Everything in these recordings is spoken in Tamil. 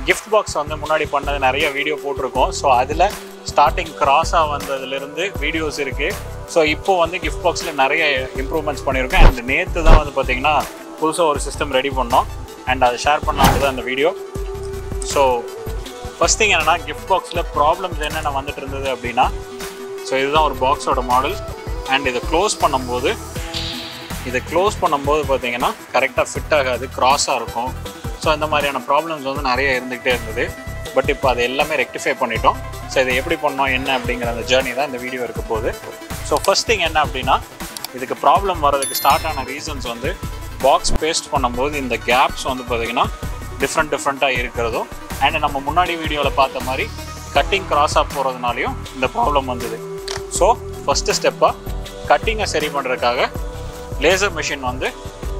கிஃப்ட் பாக்ஸ் வந்து முன்னாடி பண்ணது நிறைய வீடியோ போட்டிருக்கோம். ஸோ அதில் ஸ்டார்டிங் கிராஸாக வந்ததுலேருந்து வீடியோஸ் இருக்குது. ஸோ இப்போ வந்து கிஃப்ட் பாக்ஸில் நிறைய இம்ப்ரூவ்மெண்ட்ஸ் பண்ணியிருக்கோம். அண்ட் நேற்று தான் வந்து பார்த்திங்கன்னா புதுசாக ஒரு சிஸ்டம் ரெடி பண்ணோம். அண்ட் அதை ஷேர் பண்ணலான்னு தான் அந்த வீடியோ. ஸோ ஃபஸ்ட் திங் என்னென்னா, கிஃப்ட் பாக்ஸில் ப்ராப்ளம்ஸ் என்னென்ன வந்துட்டு இருந்தது அப்படின்னா, ஸோ இதுதான் ஒரு பாக்ஸோட மாடல். அண்ட் இதை க்ளோஸ் பண்ணும்போது பார்த்திங்கன்னா கரெக்டாக ஃபிட் ஆகாது, க்ராஸாக இருக்கும். ஸோ இந்த மாதிரியான ப்ராப்ளம்ஸ் வந்து நிறைய இருந்துகிட்டே இருந்தது. பட் இப்போ அதை எல்லாமே ரெக்டிஃபை பண்ணிட்டோம். ஸோ இதை எப்படி பண்ணோம் என்ன அப்படிங்கிற அந்த ஜேர்னி தான் இந்த வீடியோ இருக்க போகுது. ஸோ ஃபஸ்ட் திங் என்ன அப்படின்னா, இதுக்கு ப்ராப்ளம் வர்றதுக்கு ஸ்டார்ட் ஆன ரீசன்ஸ் வந்து பாக்ஸ் பேஸ்ட் பண்ணும்போது இந்த கேப்ஸ் வந்து பார்த்திங்கன்னா டிஃப்ரெண்ட்டாக இருக்கிறதும், அண்ட் நம்ம முன்னாடி வீடியோவில் பார்த்த மாதிரி கட்டிங் கிராஸாக போகிறதுனாலையும் இந்த ப்ராப்ளம் வந்தது. ஸோ ஃபஸ்ட்டு ஸ்டெப்பாக கட்டிங்கை சரி பண்ணுறதுக்காக லேசர் மிஷின் வந்து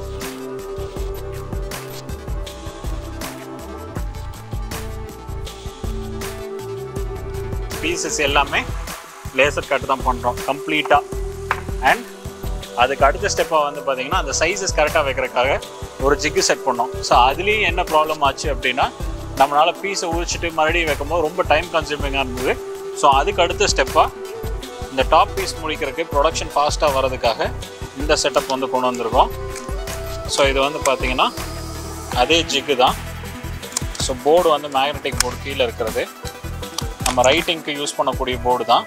பீசஸ் எல்லாமே லேசர் கட் தான் பண்ணுறோம் கம்ப்ளீட்டாக. அண்ட் அதுக்கு அடுத்த ஸ்டெப்பாக வந்து பார்த்திங்கன்னா அந்த சைஸஸ் கரெக்டாக வைக்கிறதுக்காக ஒரு ஜிக்கு செட் பண்ணோம். ஸோ அதுலேயும் என்ன ப்ராப்ளம் ஆச்சு அப்படின்னா, நம்மளால் பீஸை உரிச்சிட்டு மறுபடியும் வைக்கும்போது ரொம்ப டைம் கன்சியூமிங்காக இருந்தது. ஸோ அதுக்கு அடுத்த ஸ்டெப்பாக இந்த டாப் பீஸ் முடிக்கிறதுக்கு ப்ரொடக்ஷன் ஃபாஸ்ட்டாக வர்றதுக்காக இந்த செட்டப் வந்து கொண்டு வந்திருக்கோம். ஸோ இது வந்து பார்த்திங்கன்னா அதே ஜிக்கு தான். ஸோ போர்டு வந்து மேக்னெட்டிக் போர்டு கீழே இருக்கிறது, நம்ம ரைட்டிங்க்கு யூஸ் பண்ணக்கூடிய போர்டு தான்.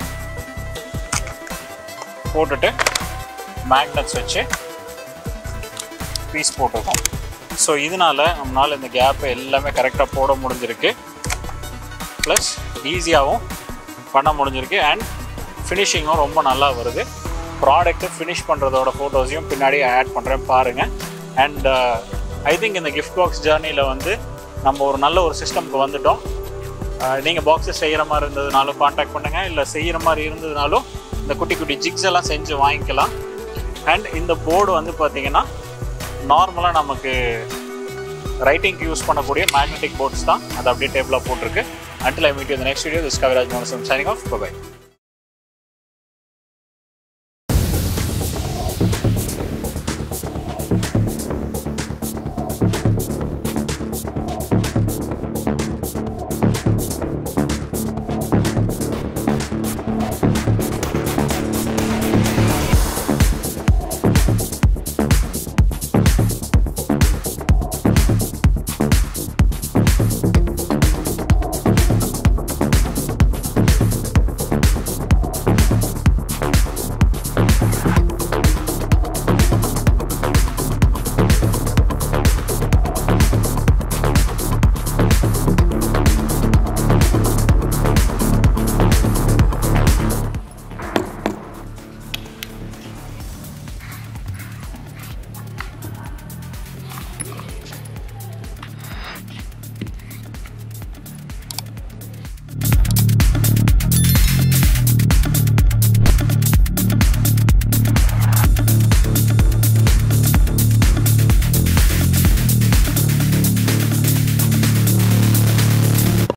போட்டுட்டு மேக்னெட்ஸ் வச்சு பீஸ் போட்டிருக்கோம். ஸோ இதனால் நம்மளால் இந்த கேப்பை எல்லாமே கரெக்டாக போட முடிஞ்சிருக்கு, ப்ளஸ் ஈஸியாகவும் பண்ண முடிஞ்சிருக்கு. அண்ட் ஃபினிஷிங்கும் ரொம்ப நல்லா வருது. ப்ராடக்ட்டு ஃபினிஷ் பண்ணுறதோட ஃபோட்டோஸையும் பின்னாடி ஆட் பண்ணுறேன் பாருங்கள். அண்ட் ஐ திங்க் இந்த கிஃப்ட் பாக்ஸ் ஜேர்னியில் வந்து நம்ம ஒரு நல்ல ஒரு சிஸ்டம்க்கு வந்துட்டோம். நீங்கள் பாக்ஸை செய்கிற மாதிரி இருந்ததுனாலும் காண்டாக்ட் பண்ணுங்கள், இல்லை செய்கிற மாதிரி இருந்ததுனாலும் இந்த குட்டி குட்டி ஜிக்ஸ் எல்லாம் செஞ்சு வாங்கிக்கலாம். அண்ட் இந்த போர்டு வந்து பார்த்திங்கன்னா நார்மலாக நமக்கு ரைட்டிங்க்கு யூஸ் பண்ணக்கூடிய மேக்னெட்டிக் போர்ட்ஸ் தான். அது அப்படியே டேபிளாக போட்டிருக்கு. Until I meet you in the next video, this is Kaviraj Mohanasundaram signing off. Bye-bye.